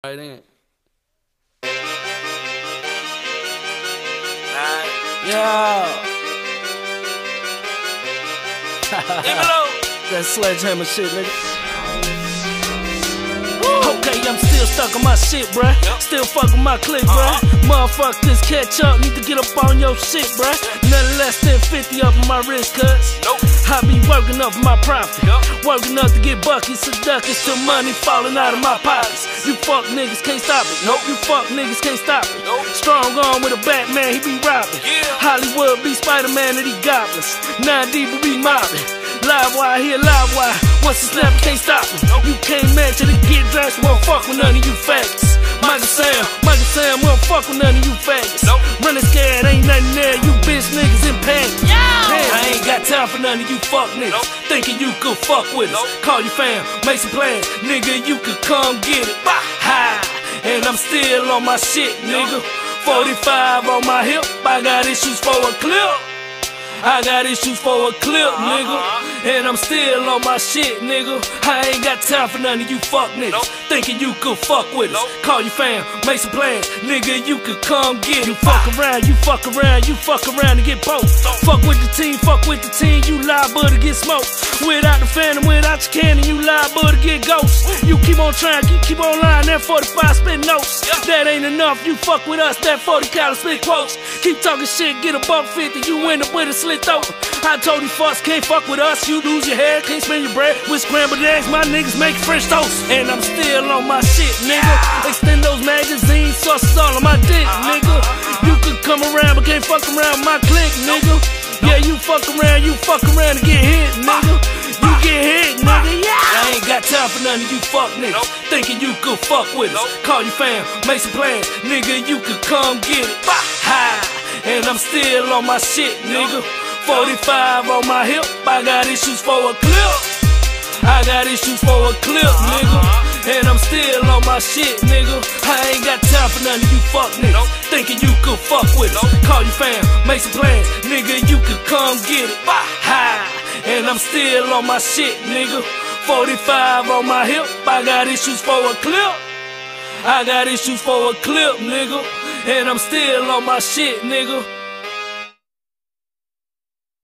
Right in. Yeah. That sledgehammer shit, nigga. Okay, I'm still stuck on my shit, bruh. Still fuck with my clique, bruh. Motherfuckers catch up, need to get up on your shit, bruh. Nothing less than 50 up on my wrist, cuz I be working up my profit. Working up to get buckets of ducats till money falling out of my pockets. You fuck niggas can't stop it. You fuck niggas can't stop it. Strong arm with a Batman, he be robbing. Hollywood be Spider-Man and he goblins. 9D will be mobbing. Live wire here, live wire. Once it's snap, can't stop me. You can't match it, get dressed, won't fuck with none of you faggots. Michael Sam, won't fuck with none of you faggots. Running scared, ain't nothing there, you bitch niggas in panic. I ain't got time for none of you fuck niggas. Thinking you could fuck with us. Call your fam, make some plans, nigga, you could come get it. Ha! And I'm still on my shit, nigga. 45 on my hip, I got issues for a clip. I got issues for a clip, nigga. And I'm still on my shit, nigga. I ain't got time for none of you fuck niggas. Thinking you could fuck with us. Call your fam, make some plans, nigga, you could come get it. You fuck around, you fuck around, you fuck around and get poked. Fuck with the team, you liable to get smoked. Without the phantom, without your cannon, you liable to get ghosts. You keep on trying, keep on lying, that 45 spit notes. That ain't enough, you fuck with us, that 40 cal spit quotes. Keep talking shit, get a buck 50, you end up with a slit throat. I told you fucks can't fuck with us, you lose your hair, can't spend your bread with scrambled eggs, my niggas make French toast. And I'm still on my shit, nigga. Extend those magazines, sauces all on my dick, nigga. You could come around, but can't fuck around my clique, nigga. Yeah, you fuck around and get hit, nigga. You get hit, nigga, yeah. I ain't got time for none of you fuck niggas. Thinking you could fuck with us. Call your fam, make some plans, nigga, you could come get it. Ha! And I'm still on my shit, nigga. 45 on my hip, I got issues for a clip. I got issues for a clip, nigga. And I'm still on my shit, nigga. I ain't got time for none of you fuck niggas. Thinking you could fuck with us. Call your fam, make some plans, nigga, you could come get it. Ha! And I'm still on my shit, nigga. 45 on my hip, I got issues for a clip. I got issues for a clip, nigga. And I'm still on my shit, nigga.